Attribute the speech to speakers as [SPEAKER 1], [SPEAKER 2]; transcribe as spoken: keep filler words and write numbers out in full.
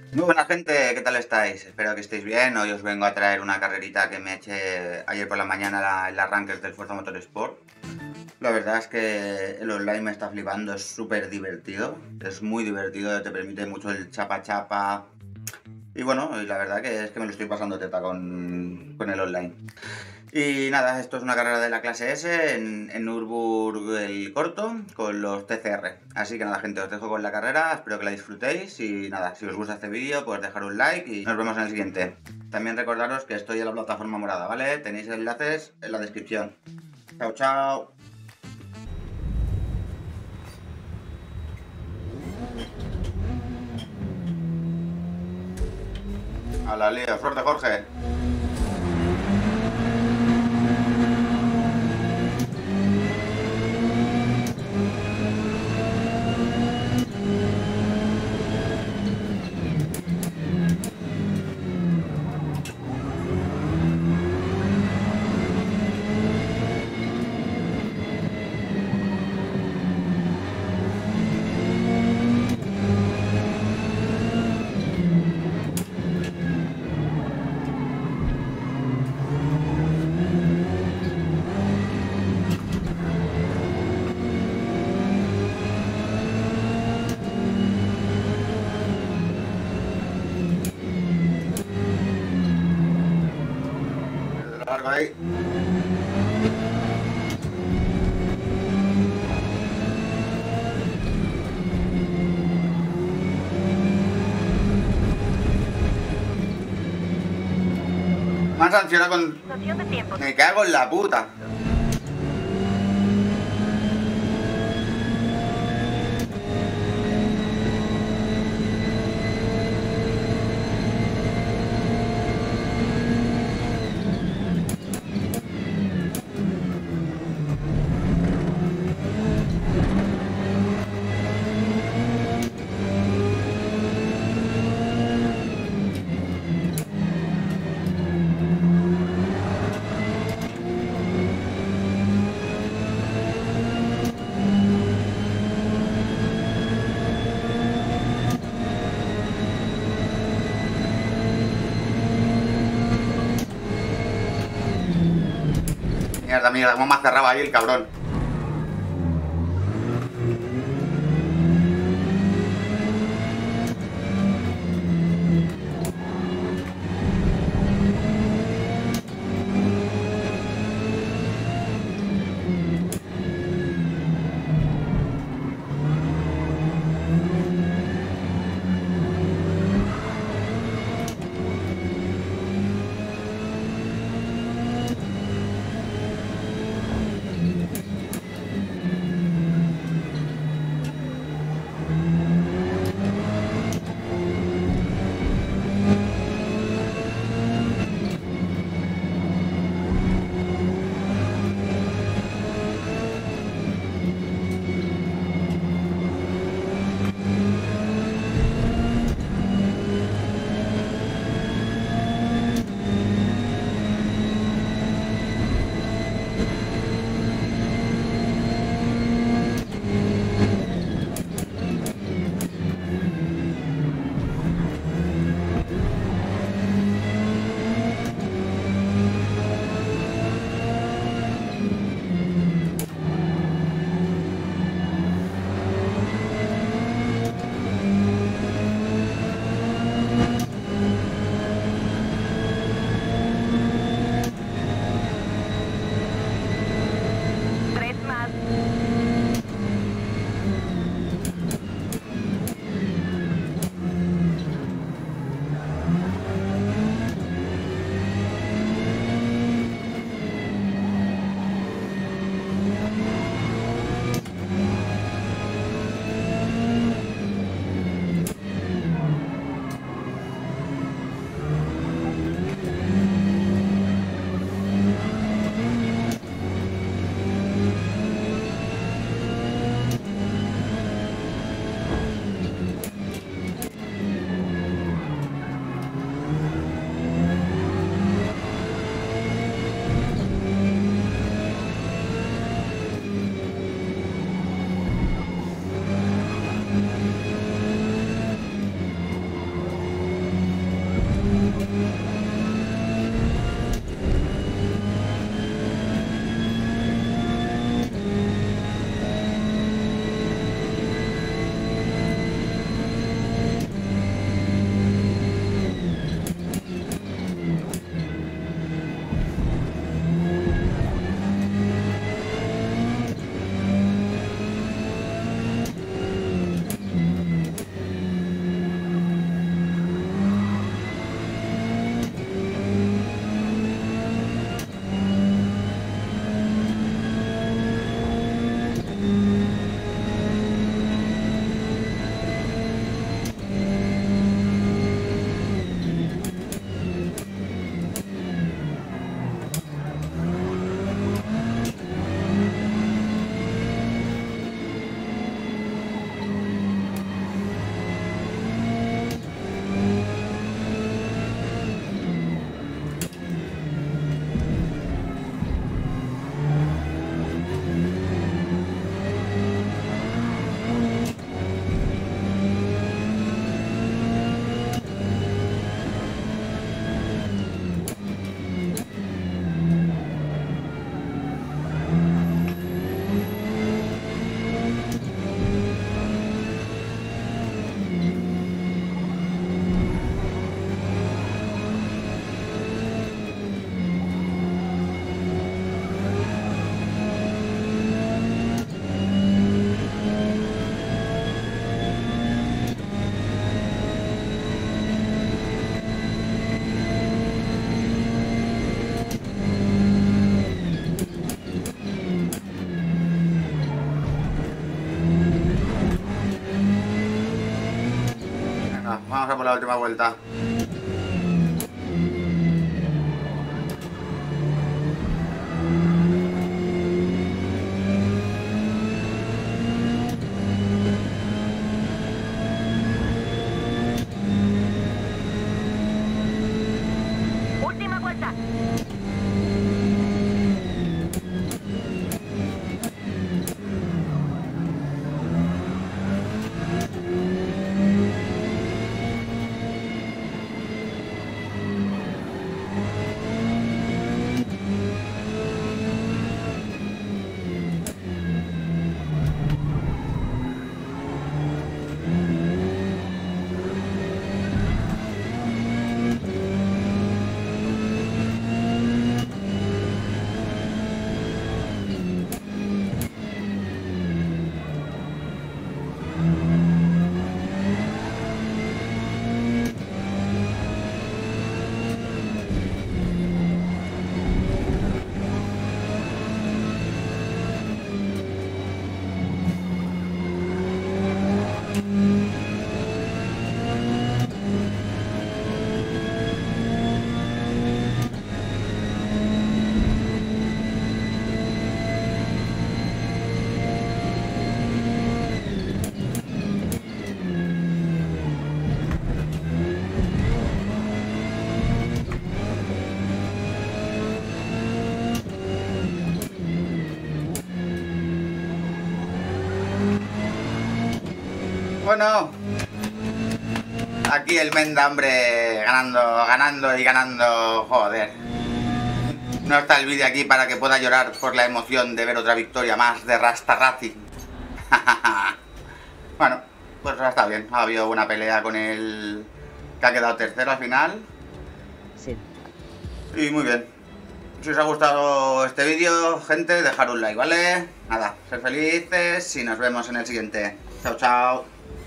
[SPEAKER 1] Muy buena gente, ¿qué tal estáis? Espero que estéis bien. Hoy os vengo a traer una carrerita que me eché ayer por la mañana la- el arranque del Forza Motorsport. La verdad es que el online me está flipando, es súper divertido, es muy divertido, te permite mucho el chapa chapa. Y bueno, y la verdad que es que me lo estoy pasando teta con, con el online. Y nada, esto es una carrera de la clase S en, en Nürburgring el corto con los T C R. Así que nada, gente, os dejo con la carrera, espero que la disfrutéis y nada, si os gusta este vídeo, pues dejar un like y nos vemos en el siguiente. También recordaros que estoy en la plataforma morada, ¿vale? Tenéis enlaces en la descripción. Chao, chao. A la lío, suerte, Jorge. Largo ahí. Me han sancionado con...
[SPEAKER 2] Noción de tiempo.
[SPEAKER 1] Me cago en la puta. Mierda, mierda, cómo me ha cerrado ahí el cabrón. Venga, vamos a por la última vuelta. Bueno, aquí el Menda, hombre, ganando, ganando y ganando, joder. No está el vídeo aquí para que pueda llorar por la emoción de ver otra victoria más de Rasta Racing. Bueno, pues está bien, ha habido una pelea con el que ha quedado tercero al final.
[SPEAKER 2] Sí.
[SPEAKER 1] Y muy bien. Si os ha gustado este vídeo, gente, dejar un like, ¿vale? Nada, ser felices y nos vemos en el siguiente. Chao, chao.